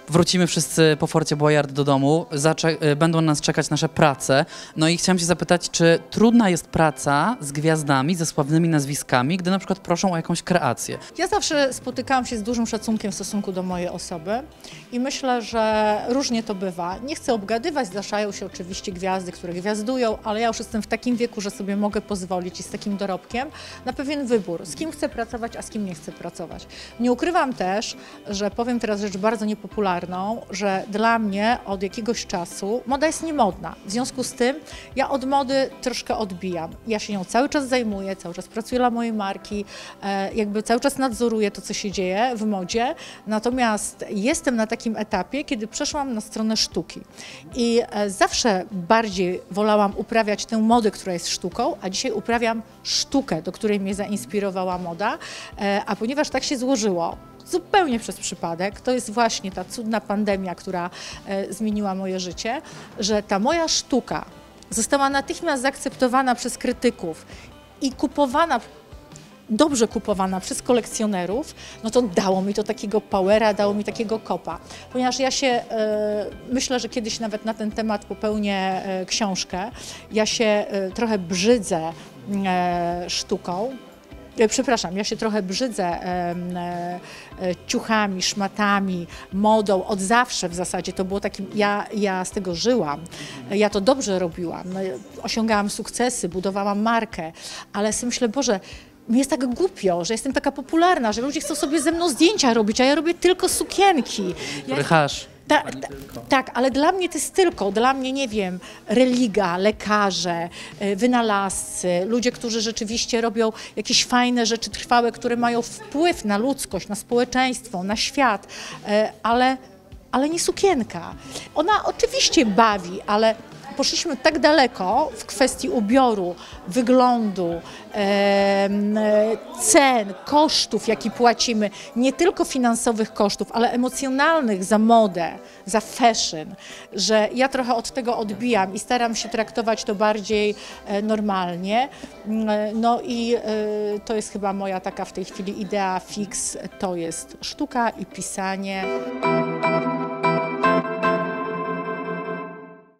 wrócimy wszyscy po Forcie Boyard do domu, będą nas czekać nasze prace. No i chciałam cię zapytać, czy trudna jest praca z gwiazdami, ze sławnymi nazwiskami, gdy na przykład proszą o jakąś kreację? Ja zawsze spotykałam się z dużym szacunkiem w stosunku do mojej osoby i myślę, że różnie to bywa. Nie chcę obgadywać, zdarzają się oczywiście gwiazdy, które gwiazdują, ale ja już jestem w takim wieku, że sobie mogę pozwolić i z takim dorobkiem na pewien wybór, z kim chcę pracować, a z kim nie chcę pracować. Nie ukrywam też, że powiem teraz rzecz bardzo niepopularną, że dla mnie od jakiegoś czasu moda jest niemodna. W związku z tym ja od mody troszkę odbijam. Ja się nią cały czas zajmuję, cały czas pracuję dla mojej marki, jakby cały czas nadzoruję to, co się dzieje w modzie, natomiast jestem na takim etapie, kiedy przeszłam na stronę sztuki i zawsze bardziej wolałam uprawiać tę modę, która jest sztuką, a dzisiaj uprawiam sztukę, do której mnie zainspirowała moda, a ponieważ tak się złożyło, zupełnie przez przypadek, to jest właśnie ta cudna pandemia, która zmieniła moje życie, że ta moja sztuka została natychmiast zaakceptowana przez krytyków i kupowana, dobrze kupowana przez kolekcjonerów, no to dało mi to takiego powera, dało mi takiego kopa. Ponieważ ja się, myślę, że kiedyś nawet na ten temat popełnię książkę, ja się trochę brzydzę sztuką. Przepraszam, ja się trochę brzydzę ciuchami, szmatami, modą, od zawsze w zasadzie to było takim, ja z tego żyłam, ja to dobrze robiłam, osiągałam sukcesy, budowałam markę, ale sobie myślę, Boże, mi jest tak głupio, że jestem taka popularna, że ludzie chcą sobie ze mną zdjęcia robić, a ja robię tylko sukienki. Tak, ale dla mnie to jest tylko, dla mnie, nie wiem, religia, lekarze, wynalazcy, ludzie, którzy rzeczywiście robią jakieś fajne rzeczy trwałe, które mają wpływ na ludzkość, na społeczeństwo, na świat, ale nie sukienka. Ona oczywiście bawi, ale poszliśmy tak daleko w kwestii ubioru, wyglądu, cen, kosztów, jaki płacimy, nie tylko finansowych kosztów, ale emocjonalnych za modę, za fashion, że ja trochę od tego odbijam i staram się traktować to bardziej normalnie. No i to jest chyba moja taka w tej chwili idea fix, to jest sztuka i pisanie.